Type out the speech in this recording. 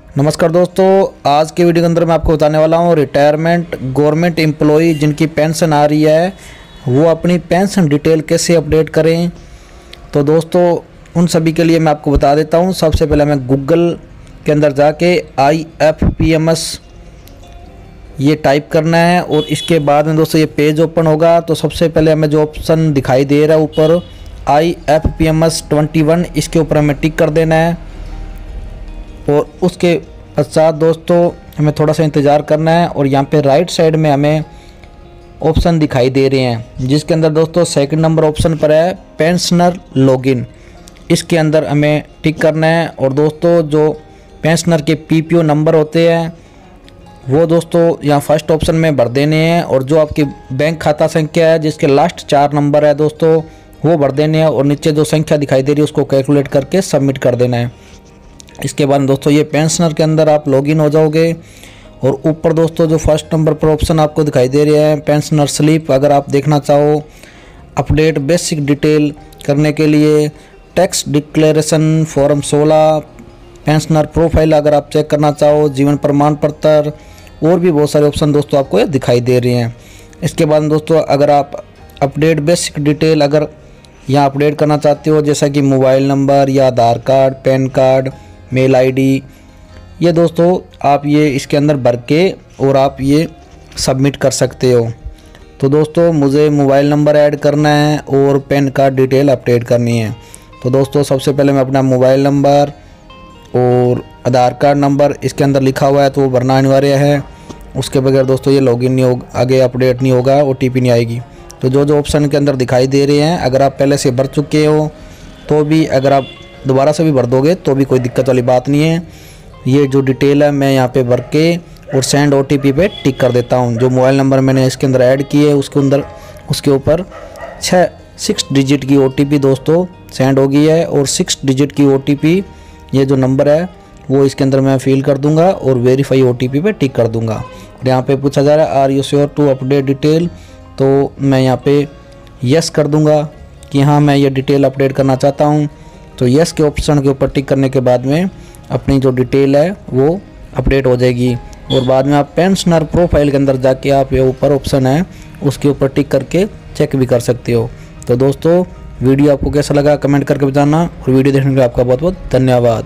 नमस्कार दोस्तों, आज के वीडियो के अंदर मैं आपको बताने वाला हूँ रिटायरमेंट गवर्नमेंट एम्प्लॉई जिनकी पेंशन आ रही है वो अपनी पेंशन डिटेल कैसे अपडेट करें। तो दोस्तों उन सभी के लिए मैं आपको बता देता हूँ। सबसे पहले मैं गूगल के अंदर जाके IFPMS ये टाइप करना है और इसके बाद में दोस्तों ये पेज ओपन होगा। तो सबसे पहले हमें जो ऑप्शन दिखाई दे रहा है ऊपर IFPMS 21, इसके ऊपर हमें टिक कर देना है और उसके पश्चात दोस्तों हमें थोड़ा सा इंतज़ार करना है और यहाँ पे राइट साइड में हमें ऑप्शन दिखाई दे रहे हैं जिसके अंदर दोस्तों सेकंड नंबर ऑप्शन पर है पेंशनर लॉगिन। इसके अंदर हमें टिक करना है और दोस्तों जो पेंशनर के PPO नंबर होते हैं वो दोस्तों यहाँ फर्स्ट ऑप्शन में भर देने हैं और जो आपकी बैंक खाता संख्या है जिसके लास्ट 4 नंबर है दोस्तों वो भर देने हैं और नीचे जो संख्या दिखाई दे रही है उसको कैलकुलेट करके सबमिट कर देना है। इसके बाद दोस्तों ये पेंशनर के अंदर आप लॉगिन हो जाओगे और ऊपर दोस्तों जो फर्स्ट नंबर पर ऑप्शन आपको दिखाई दे रहे हैं पेंशनर स्लिप, अगर आप देखना चाहो अपडेट बेसिक डिटेल करने के लिए tax declaration form 16, pensioner profile अगर आप चेक करना चाहो, जीवन प्रमाण पत्र और भी बहुत सारे ऑप्शन दोस्तों आपको ये दिखाई दे रहे हैं। इसके बाद दोस्तों अगर आप अपडेट बेसिक डिटेल अगर यहाँ अपडेट करना चाहते हो जैसा कि मोबाइल नंबर या Aadhaar card, PAN card, mail ID, ये दोस्तों आप ये इसके अंदर भर के और आप ये सबमिट कर सकते हो। तो दोस्तों मुझे मोबाइल नंबर ऐड करना है और पैन कार्ड डिटेल अपडेट करनी है। तो दोस्तों सबसे पहले मैं अपना मोबाइल नंबर और आधार कार्ड नंबर इसके अंदर लिखा हुआ है तो वो भरना अनिवार्य है। उसके बगैर दोस्तों ये लॉगिन नहीं होगा, आगे अपडेट नहीं होगा, OTP नहीं आएगी। तो जो ऑप्शन के अंदर दिखाई दे रहे हैं अगर आप पहले से भर चुके हो तो भी, अगर आप दोबारा से भी भर दोगे तो भी कोई दिक्कत वाली बात नहीं है। ये जो डिटेल है मैं यहाँ पे भर के और सेंड OTP पे टिक कर देता हूँ। जो मोबाइल नंबर मैंने इसके अंदर ऐड किए है उसके ऊपर 6 डिजिट की OTP दोस्तों सेंड हो गई है और 6 डिजिट की OTP ये जो नंबर है वो इसके अंदर मैं फिल कर दूंगा और वेरीफाई OTP पे टिक कर दूंगा। और यहाँ पे पूछा जा रहा है are you sure to update detail, तो मैं यहाँ पे यस कर दूंगा कि हाँ मैं ये डिटेल अपडेट करना चाहता हूँ। तो यस के ऑप्शन के ऊपर टिक करने के बाद में अपनी जो डिटेल है वो अपडेट हो जाएगी और बाद में आप पेंशनर प्रोफाइल के अंदर जाके आप ये ऊपर ऑप्शन है उसके ऊपर टिक करके चेक भी कर सकते हो। तो दोस्तों वीडियो आपको कैसा लगा कमेंट करके बताना और वीडियो देखने के लिए आपका बहुत बहुत धन्यवाद।